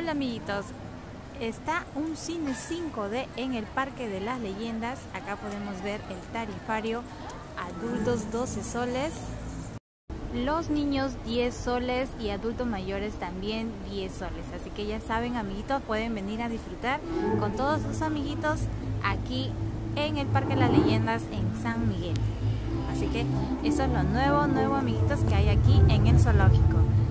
Hola amiguitos, está un cine 5D en el Parque de las Leyendas. Acá podemos ver el tarifario, adultos 12 soles, los niños 10 soles y adultos mayores también 10 soles. Así que ya saben amiguitos, pueden venir a disfrutar con todos sus amiguitos aquí en el Parque de las Leyendas en San Miguel. Así que eso es lo nuevo amiguitos que hay aquí en el zoológico.